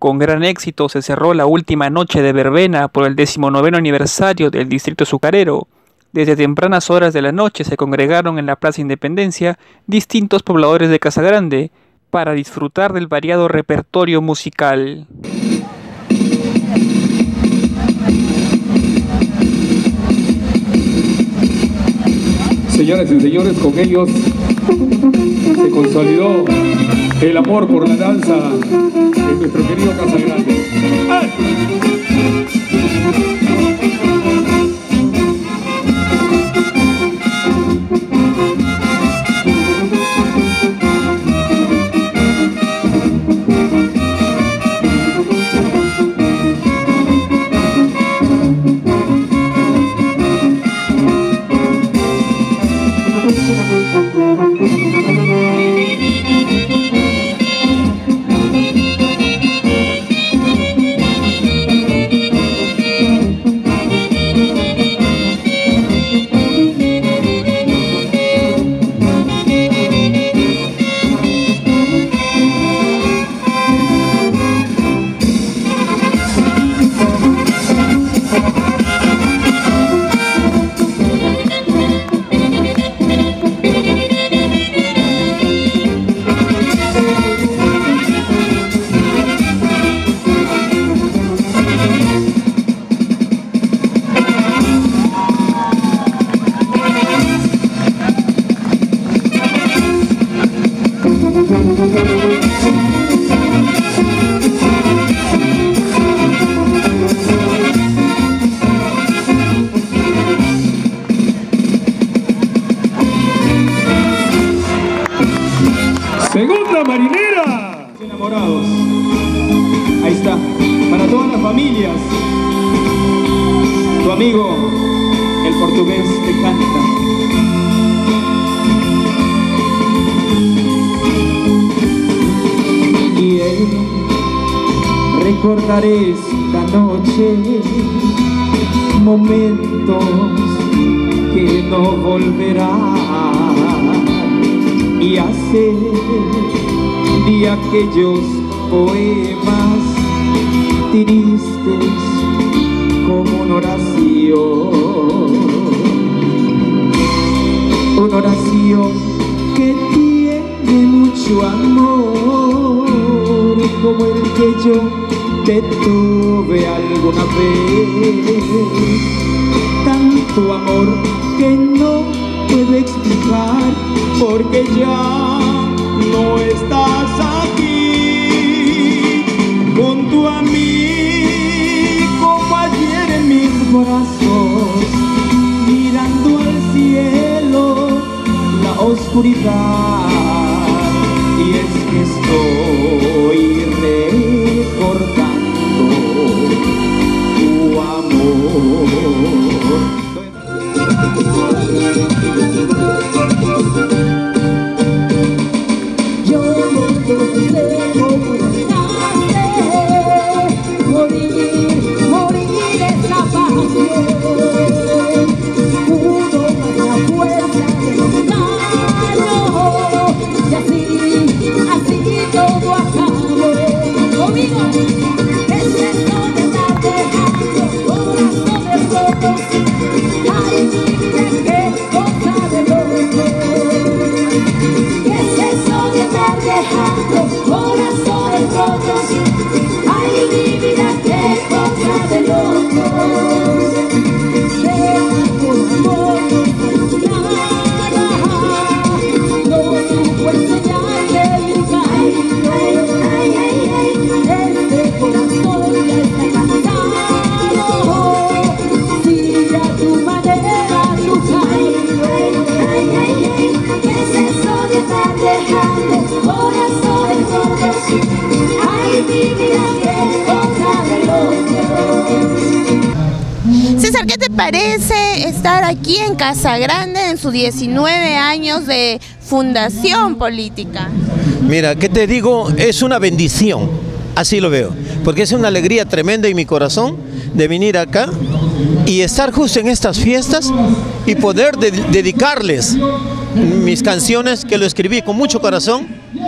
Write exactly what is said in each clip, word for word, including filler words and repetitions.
Con gran éxito se cerró la última noche de verbena por el decimonoveno aniversario del distrito azucarero. Desde tempranas horas de la noche se congregaron en la Plaza Independencia distintos pobladores de Casagrande para disfrutar del variado repertorio musical. Señoras y señores, con ellos se consolidó el amor por la danza de nuestro querido Casagrande. ¡Ay! Segunda marinera. Enamorados. Ahí está. Para todas las familias. Tu amigo, el portugués, te canta. Quiero recordar esta noche, momentos que no volverán, y hacer de aquellos poemas tristes como una oración, una oración que tiene mucho amor, como el que yo te tuve alguna vez, tanto amor que no puedo explicar, porque ya no estás aquí junto a mí, como ayer en mis brazos, mirando al cielo la oscuridad. Y es que estoy recordando tu amor. Yo no sé cómo nace, morir, morir es la pasión, uno más la fuerza de los daños, y así, así todo acabó. Conmigo, es esto de estar dejando corazones rotos. Ay, mira qué cosa de loco. ¿Qué es eso de estar dejando corazones rotos? Ay, mi vida, qué cosa de loco. Deja por amor nada, no supo enseñarle mi cariño. Ay, ay, ay, este corazón ya está cansado. Sigue a tu manera, tu cariño. Ay, ay, ay, ¿qué es eso de estar dejando corazones rotos? Ay, mi vida, qué cosa de loco. César, ¿qué te parece estar aquí en Casagrande en sus diecinueve años de fundación política? Mira, ¿qué te digo? Es una bendición, así lo veo, porque es una alegría tremenda en mi corazón de venir acá y estar justo en estas fiestas y poder de dedicarles mis canciones, que lo escribí con mucho corazón,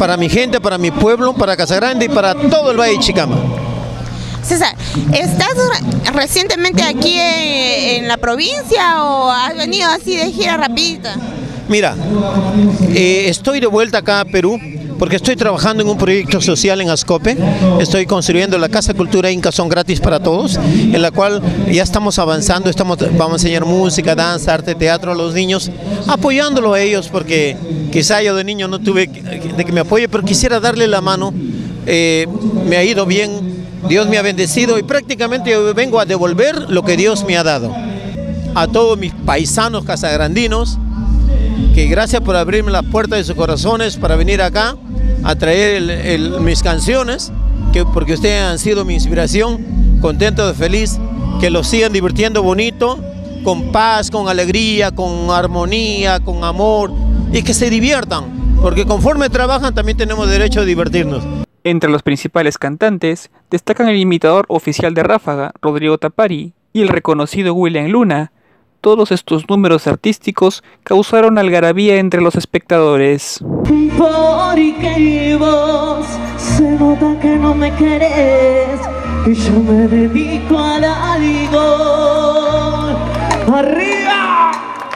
para mi gente, para mi pueblo, para Casagrande y para todo el Valle de Chicama. César, ¿estás recientemente aquí en, en la provincia o has venido así de gira rapidita? Mira, eh, estoy de vuelta acá a Perú porque estoy trabajando en un proyecto social en Ascope. Estoy construyendo la Casa Cultura Inca Son Gratis para Todos, en la cual ya estamos avanzando, estamos, vamos a enseñar música, danza, arte, teatro a los niños, apoyándolo a ellos porque quizá yo de niño no tuve de que me apoye, pero quisiera darle la mano. Eh, me ha ido bien. Dios me ha bendecido y prácticamente yo vengo a devolver lo que Dios me ha dado. A todos mis paisanos casagrandinos, que gracias por abrirme las puertas de sus corazones para venir acá a traer el, el, mis canciones, que, porque ustedes han sido mi inspiración, contento, feliz, que los sigan divirtiendo bonito, con paz, con alegría, con armonía, con amor, y que se diviertan, porque conforme trabajan también tenemos derecho a divertirnos. Entre los principales cantantes destacan el imitador oficial de Ráfaga, Rodrigo Tapari, y el reconocido William Luna. Todos estos números artísticos causaron algarabía entre los espectadores. Porque vos se nota que no me querés, y yo me dedico al algo. ¡Arriba!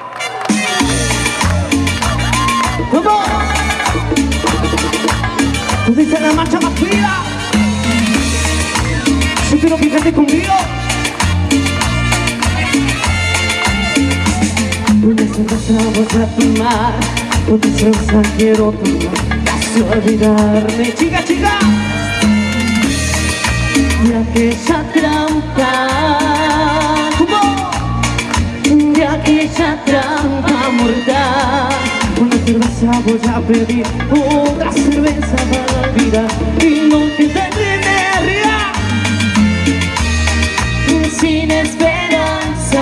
¡Vamos! Tú dices la marcha más fría. Yo quiero que cantes conmigo. Una cerveza voy a tomar, otra cerveza quiero tomar, casi olvidarme, chica, chica, de aquella trampa, ¿cómo? De aquella trampa mortal. Una cerveza voy a pedir, otra cerveza para olvidar, y no te tendré arriba, sin esperanza.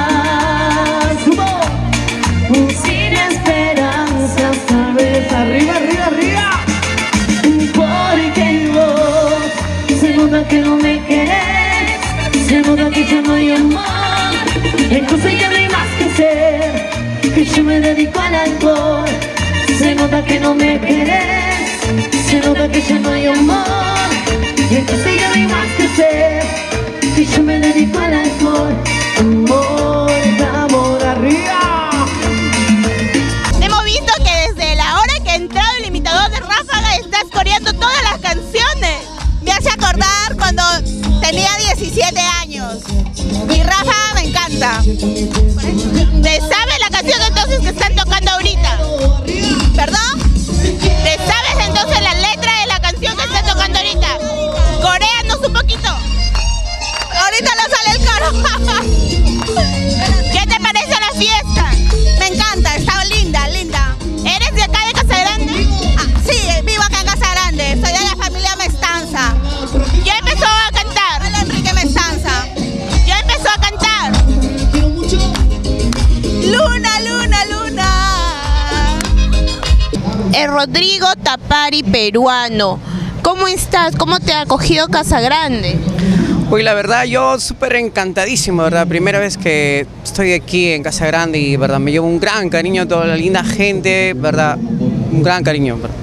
Sin esperanzas, tal vez arriba, arriba, arriba. Porque vos se nota que no me querés, se nota que ya no hay amor, entonces ya no hay más que hacer, que yo me dedico al alcohol. Se nota que no me querés, se nota que ya no hay amor, entonces ya no hay más que hacer, que yo me dedico al alcohol. Amor, amor, arriba. Coreando todas las canciones. Me hace acordar cuando tenía diecisiete años. Y Rafa me encanta. ¿Te sabes la canción entonces que están tocando ahorita? ¿Perdón? ¿Te sabes entonces la letra de la canción que están tocando ahorita? Coréanos un poquito. Ahorita no sale el coro. ¿Qué te parece la fiesta? Me encanta, está linda, linda. ¿Eres de acá de Casagrande? Ah, sí, vivo acá en Casagrande, soy de la familia Mestanza. Ya empezó a cantar, el Enrique Mestanza. Ya empezó a cantar. Luna, luna, luna. El Rodrigo Tapari peruano. ¿Cómo estás? ¿Cómo te ha acogido Casagrande? Uy, la verdad, yo súper encantadísimo, ¿verdad? Primera vez que estoy aquí en Casagrande y, ¿verdad? Me llevo un gran cariño a toda la linda gente, ¿verdad? Un gran cariño, ¿verdad?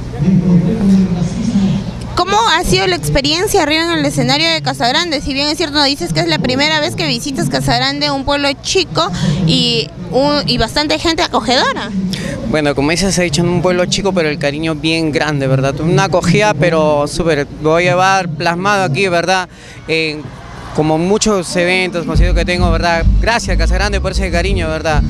¿Cómo ha sido la experiencia arriba en el escenario de Casagrande? Si bien es cierto, dices que es la primera vez que visitas Casagrande, un pueblo chico y, un, y bastante gente acogedora. Bueno, como dices, he dicho en un pueblo chico, pero el cariño bien grande, ¿verdad? Una acogida, pero súper, lo voy a llevar plasmado aquí, ¿verdad? Eh, como muchos eventos, conocidos que tengo, ¿verdad? Gracias, Casagrande, por ese cariño, ¿verdad?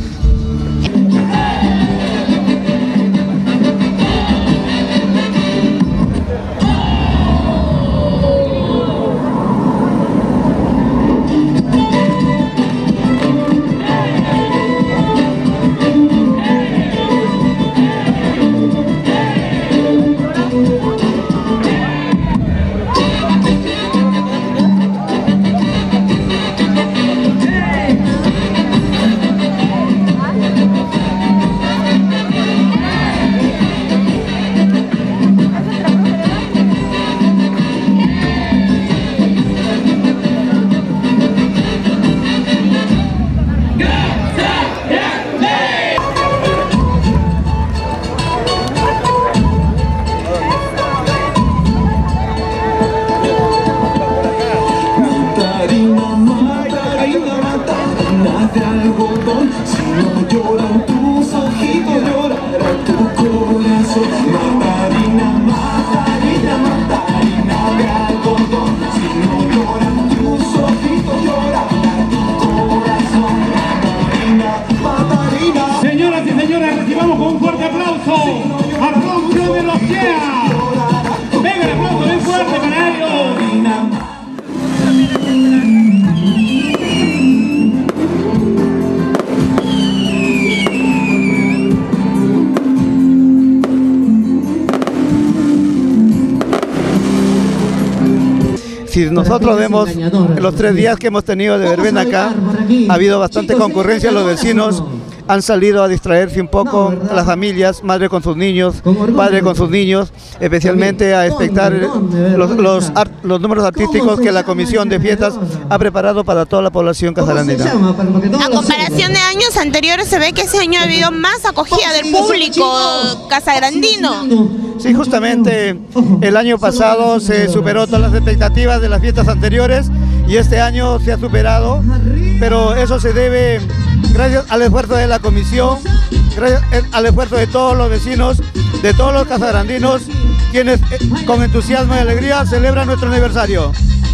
si nosotros vemos en los tres días que hemos tenido de verbena acá, ha habido bastante concurrencia, los vecinos han salido a distraerse un poco, las familias, madre con sus niños, padre con sus niños, especialmente a expectar los, los, art, los números artísticos que la Comisión de Fiestas ha preparado para toda la población casarandina. A comparación de años anteriores, se ve que ese año ha habido más acogida del público casagrandino. Sí, justamente el año pasado se superó todas las expectativas de las fiestas anteriores y este año se ha superado, pero eso se debe gracias al esfuerzo de la comisión, gracias al esfuerzo de todos los vecinos, de todos los casagrandinos, quienes con entusiasmo y alegría celebran nuestro aniversario.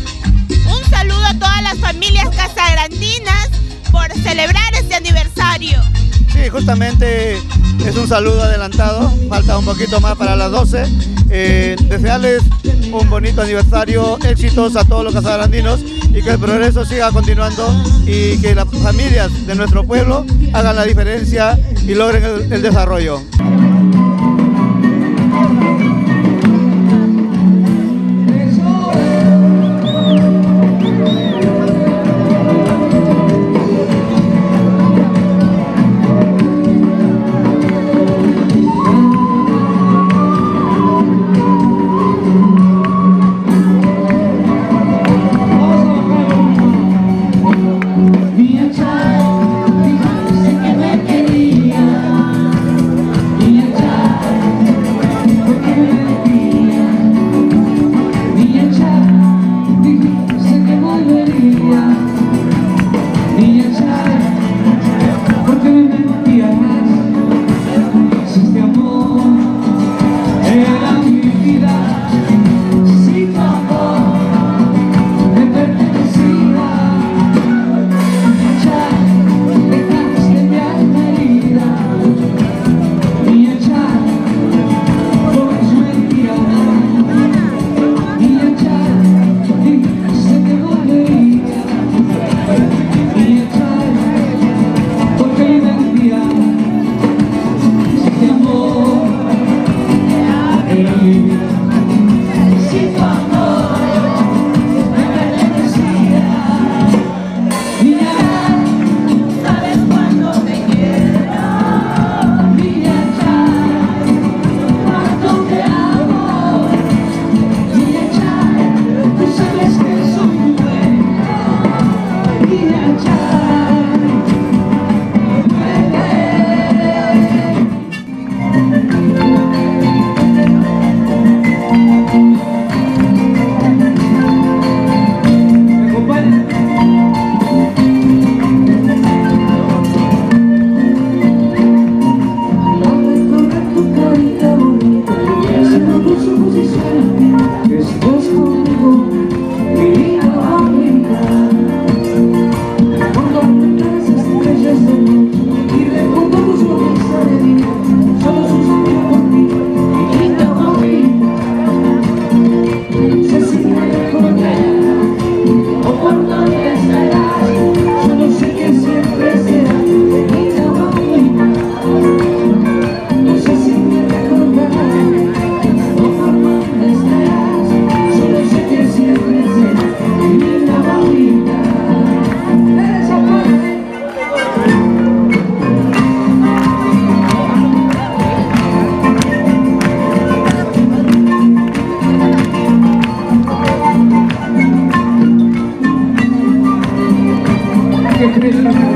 Un saludo a todas las familias casagrandinas por celebrar este aniversario. Sí, justamente es un saludo adelantado, falta un poquito más para las doce. Eh, desearles un bonito aniversario, éxitos a todos los casagrandinos y que el progreso siga continuando y que las familias de nuestro pueblo hagan la diferencia y logren el, el desarrollo. Gracias.